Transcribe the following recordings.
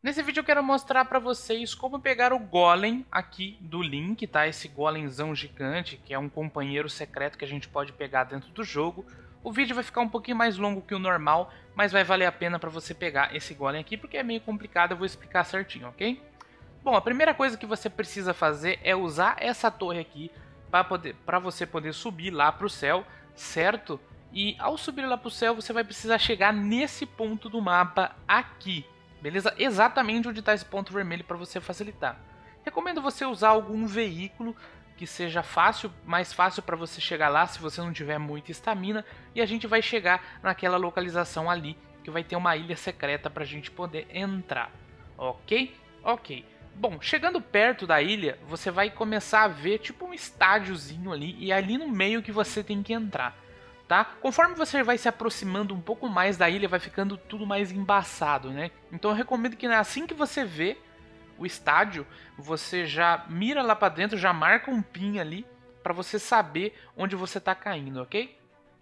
Nesse vídeo eu quero mostrar para vocês como pegar o Golem aqui do Link, tá? Esse Golemzão gigante, que é um companheiro secreto que a gente pode pegar dentro do jogo. O vídeo vai ficar um pouquinho mais longo que o normal, mas vai valer a pena para você pegar esse Golem aqui, porque é meio complicado, eu vou explicar certinho, ok? Bom, a primeira coisa que você precisa fazer é usar essa torre aqui para você poder subir lá para o céu, certo? E ao subir lá para o céu, você vai precisar chegar nesse ponto do mapa aqui. Beleza? Exatamente onde está esse ponto vermelho para você facilitar. Recomendo você usar algum veículo que seja mais fácil para você chegar lá se você não tiver muita estamina. E a gente vai chegar naquela localização ali que vai ter uma ilha secreta para a gente poder entrar. Ok? Ok. Bom, chegando perto da ilha, você vai começar a ver tipo um estádiozinho ali. E é ali no meio que você tem que entrar. Tá? Conforme você vai se aproximando um pouco mais da ilha, vai ficando tudo mais embaçado, né? Então eu recomendo que assim que você vê o estádio, você já mira lá pra dentro, já marca um pin ali, pra você saber onde você tá caindo, ok?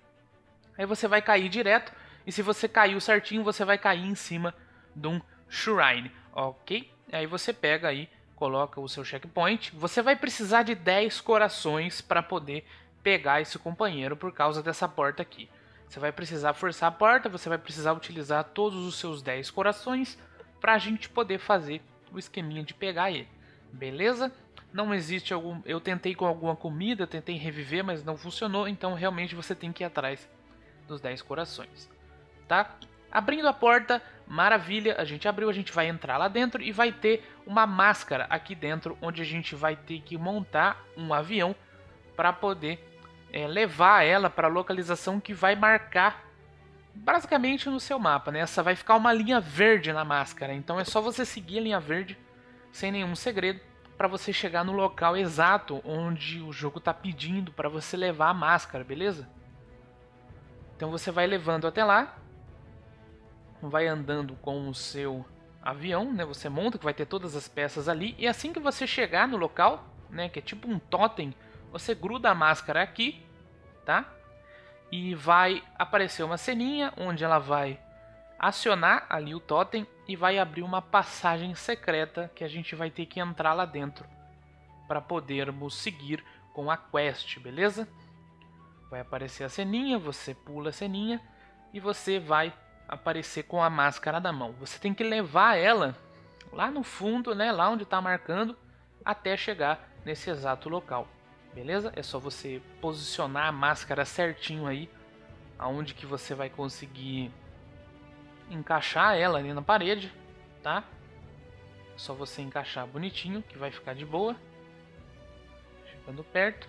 Aí você vai cair direto, e se você caiu certinho, você vai cair em cima de um shrine, ok? Aí você pega aí, coloca o seu checkpoint. Você vai precisar de 10 corações para poder pegar esse companheiro por causa dessa porta aqui. Você vai precisar forçar a porta, você vai precisar utilizar todos os seus 10 corações para a gente poder fazer o esqueminha de pegar ele. Beleza? Não existe algum... Eu tentei com alguma comida, tentei reviver, mas não funcionou, então realmente você tem que ir atrás dos 10 corações. Tá? Abrindo a porta, maravilha, a gente abriu, a gente vai entrar lá dentro e vai ter uma máscara aqui dentro, onde a gente vai ter que montar um avião para poder levar ela para a localização que vai marcar basicamente no seu mapa, né? Essa vai ficar uma linha verde na máscara, então é só você seguir a linha verde sem nenhum segredo para você chegar no local exato onde o jogo está pedindo para você levar a máscara, beleza? Então você vai levando até lá, vai andando com o seu avião, né? Você monta que vai ter todas as peças ali e assim que você chegar no local, né? Que é tipo um totem, você gruda a máscara aqui, tá? E vai aparecer uma ceninha onde ela vai acionar ali o totem e vai abrir uma passagem secreta que a gente vai ter que entrar lá dentro para podermos seguir com a quest, beleza? Vai aparecer a ceninha, você pula a ceninha e você vai aparecer com a máscara na mão. Você tem que levar ela lá no fundo, né, lá onde está marcando, até chegar nesse exato local. Beleza? É só você posicionar a máscara certinho aí, aonde que você vai conseguir encaixar ela ali na parede, tá? É só você encaixar bonitinho, que vai ficar de boa. Chegando perto.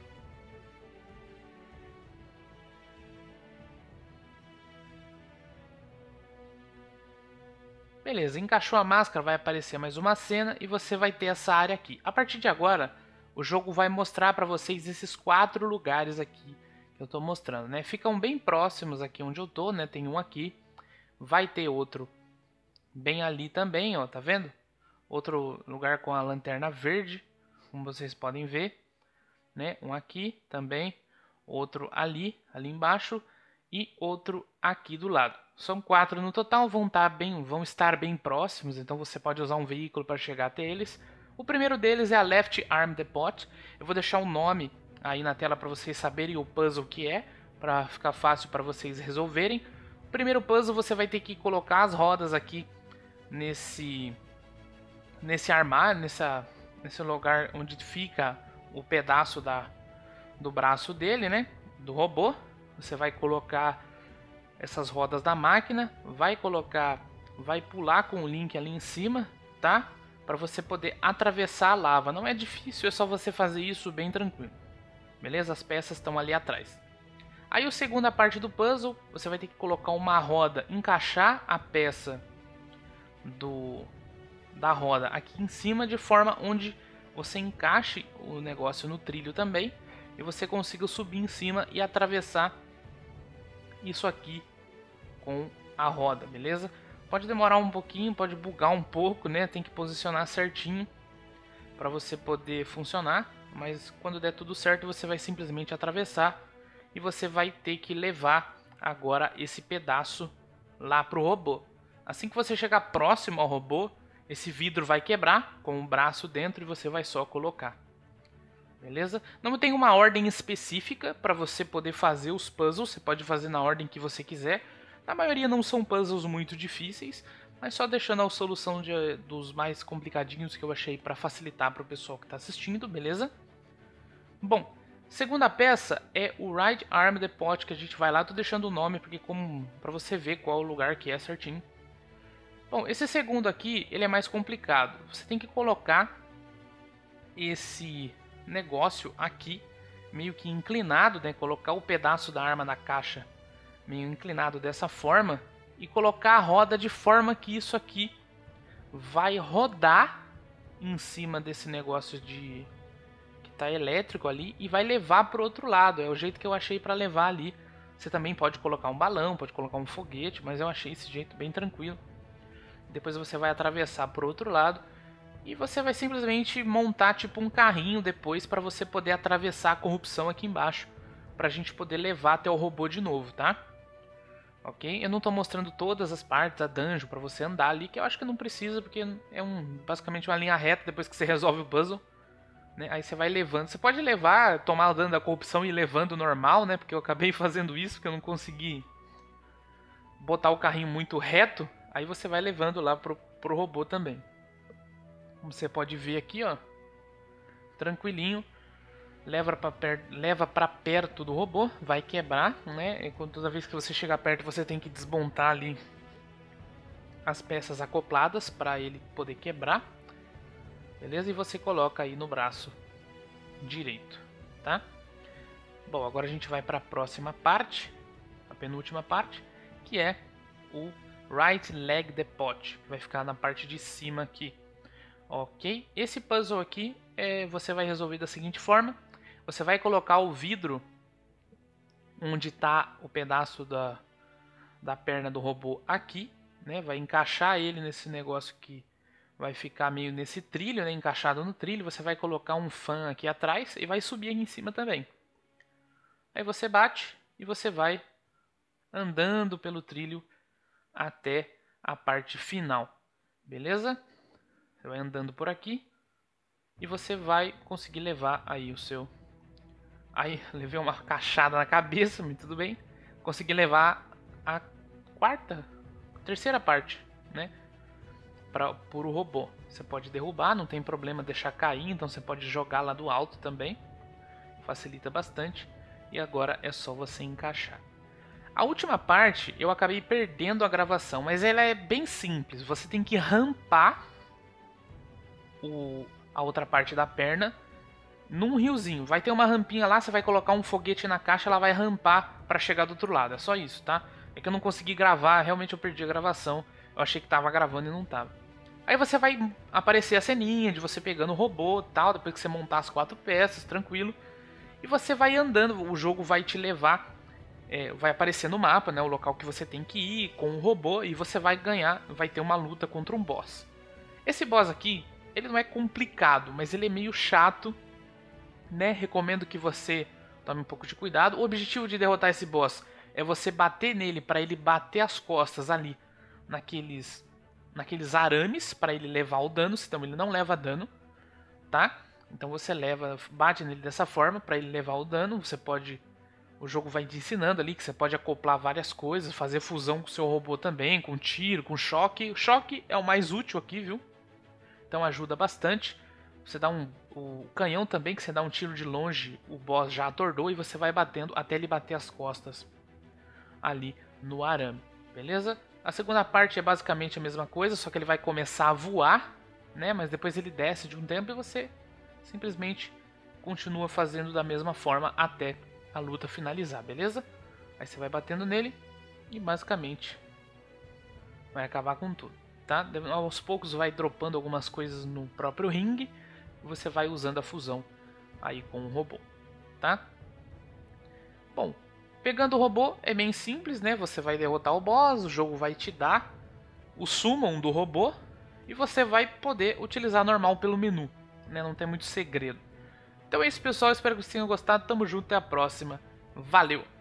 Beleza, encaixou a máscara, vai aparecer mais uma cena e você vai ter essa área aqui. A partir de agora, o jogo vai mostrar para vocês esses 4 lugares aqui que eu estou mostrando, né? Ficam bem próximos aqui onde eu tô, né? Tem um aqui, vai ter outro bem ali também, ó, tá vendo? Outro lugar com a lanterna verde, como vocês podem ver, né? Um aqui também, outro ali embaixo e outro aqui do lado. São 4 no total, vão estar bem próximos, então você pode usar um veículo para chegar até eles. O primeiro deles é a Left Arm Depot. Eu vou deixar o nome aí na tela para vocês saberem o puzzle que é, para ficar fácil para vocês resolverem. O primeiro puzzle você vai ter que colocar as rodas aqui nesse armário, nesse lugar onde fica o pedaço do braço dele, né, do robô. Você vai colocar essas rodas da máquina, vai pular com o Link ali em cima, tá? Para você poder atravessar a lava. Não é difícil, é só você fazer isso bem tranquilo. Beleza? As peças estão ali atrás. Aí a segunda parte do puzzle, você vai ter que colocar uma roda, encaixar a peça da roda aqui em cima, de forma onde você encaixe o negócio no trilho também e você consiga subir em cima e atravessar isso aqui com a roda, beleza? Pode demorar um pouquinho, pode bugar um pouco, né? Tem que posicionar certinho para você poder funcionar, mas quando der tudo certo você vai simplesmente atravessar e você vai ter que levar agora esse pedaço lá pro robô. Assim que você chegar próximo ao robô, esse vidro vai quebrar com o braço dentro e você vai só colocar. Beleza? Não tem uma ordem específica para você poder fazer os puzzles, você pode fazer na ordem que você quiser. Na maioria não são puzzles muito difíceis, mas só deixando a solução dos mais complicadinhos que eu achei para facilitar para o pessoal que está assistindo, beleza? Bom, segunda peça é o Right Arm Depot, que a gente vai lá, tô deixando o nome porque para você ver qual o lugar que é certinho. Bom, esse segundo aqui, ele é mais complicado. Você tem que colocar esse negócio aqui meio que inclinado, né? Colocar o pedaço da arma na caixa meio inclinado dessa forma e colocar a roda de forma que isso aqui vai rodar em cima desse negócio que tá elétrico ali e vai levar para o outro lado. É o jeito que eu achei para levar ali. Você também pode colocar um balão, pode colocar um foguete, mas eu achei esse jeito bem tranquilo. Depois você vai atravessar para o outro lado e você vai simplesmente montar tipo um carrinho depois para você poder atravessar a corrupção aqui embaixo, para a gente poder levar até o robô de novo, tá? Ok? Eu não estou mostrando todas as partes da dungeon para você andar ali, que eu acho que não precisa, porque é basicamente uma linha reta depois que você resolve o puzzle. Né? Aí você vai levando. Você pode levar, tomar o dano da corrupção e ir levando normal, né? Porque eu acabei fazendo isso, porque eu não consegui botar o carrinho muito reto. Aí você vai levando lá pro robô também. Como você pode ver aqui, ó, tranquilinho, leva para perto do robô, vai quebrar, né? E toda vez que você chegar perto, você tem que desmontar ali as peças acopladas para ele poder quebrar, beleza? E você coloca aí no braço direito, tá? Bom, agora a gente vai para a próxima parte, a penúltima parte, que é o Right Leg Depot, que vai ficar na parte de cima aqui. Ok, esse puzzle aqui você vai resolver da seguinte forma: você vai colocar o vidro onde está o pedaço da perna do robô aqui, né? Vai encaixar ele nesse negócio que vai ficar meio nesse trilho, né? Encaixado no trilho. Você vai colocar um fan aqui atrás e vai subir aqui em cima também. Aí você bate e você vai andando pelo trilho até a parte final, beleza? Você vai andando por aqui e você vai conseguir levar aí o seu... Aí, levei uma cachada na cabeça, mas tudo bem. Consegui levar a terceira parte, né? Por o robô. Você pode derrubar, não tem problema deixar cair, então você pode jogar lá do alto também. Facilita bastante. E agora é só você encaixar. A última parte eu acabei perdendo a gravação, mas ela é bem simples. Você tem que rampar a outra parte da perna num riozinho. Vai ter uma rampinha lá, você vai colocar um foguete na caixa, ela vai rampar para chegar do outro lado. É só isso, tá? É que eu não consegui gravar, realmente eu perdi a gravação. Eu achei que tava gravando e não tava. Aí você vai aparecer a ceninha de você pegando o robô e tal, depois que você montar as 4 peças, tranquilo. E você vai andando, o jogo vai te levar, vai aparecer no mapa, né, o local que você tem que ir com o robô, e você vai ganhar, vai ter uma luta contra um boss. Esse boss aqui, ele não é complicado, mas ele é meio chato, né? Recomendo que você tome um pouco de cuidado. O objetivo de derrotar esse boss é você bater nele para ele bater as costas ali naqueles arames para ele levar o dano, senão ele não leva dano, tá? Então você bate nele dessa forma para ele levar o dano. O jogo vai te ensinando ali que você pode acoplar várias coisas, fazer fusão com o seu robô também, com tiro, com choque. O choque é o mais útil aqui, viu? Então ajuda bastante. Você dá o canhão também, que você dá um tiro de longe, o boss já atordou e você vai batendo até ele bater as costas ali no arame, beleza? A segunda parte é basicamente a mesma coisa, só que ele vai começar a voar, né? Mas depois ele desce de um tempo e você simplesmente continua fazendo da mesma forma até a luta finalizar, beleza? Aí você vai batendo nele e basicamente vai acabar com tudo, tá? Aos poucos vai dropando algumas coisas no próprio ringue e você vai usando a fusão aí com o robô, tá? Bom, pegando o robô é bem simples, né? Você vai derrotar o boss, o jogo vai te dar o summon do robô e você vai poder utilizar normal pelo menu, né? Não tem muito segredo. Então é isso, pessoal. Espero que vocês tenham gostado. Tamo junto, até a próxima. Valeu!